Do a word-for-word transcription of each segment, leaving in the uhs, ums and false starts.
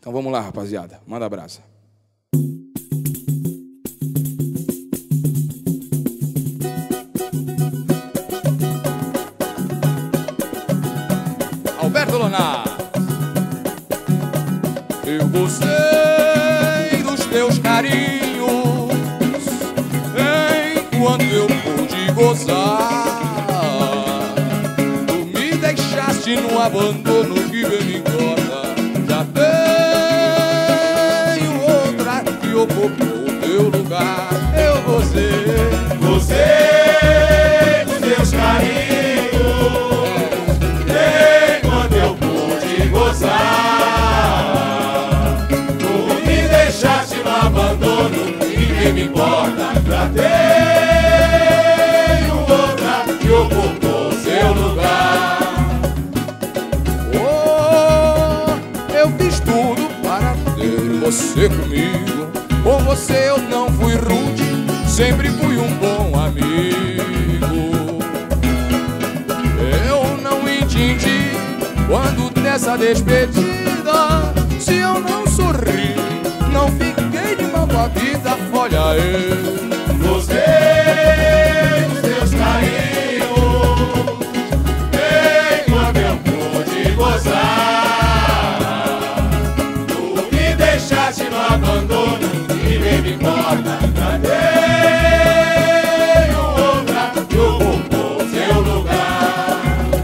Então vamos lá, rapaziada. Manda abraço. Alberto Lonar. Eu gostei dos teus carinhos enquanto eu pude gozar. Tu me deixaste no abandono que bem me importa. Já tenho outra que ocupou o teu lugar. Eu gostei, gostei dos teus carinhos enquanto eu pude gozar. Tu me deixaste no abandono, ninguém me importa. Já tenho outra que ocupou seu lugar. Oh, eu fiz tudo para ter você comigo. Com você eu não fui rude, sempre fui um bom amigo. Eu não entendi quando dessa despedida, se eu não sorri, não fiquei de mal com a vida. Olha eu gostei dos teus carinhos enquanto eu pude gozar. Tu me deixaste no abandono, ninguém me importa. Já tenho outra que ocupou seu lugar.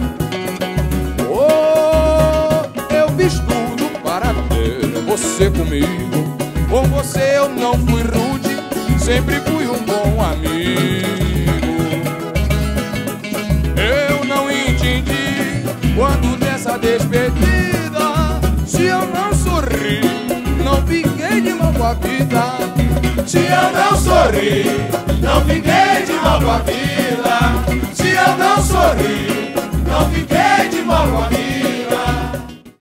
Oh, eu fiz tudo para ter você comigo. Com você eu não fui rude, sempre fui um bom amigo. Eu não entendi quando dessa despedida, se eu não sorri, não fiquei de mal com a vida. Se eu não sorri, não fiquei de mal com a vida.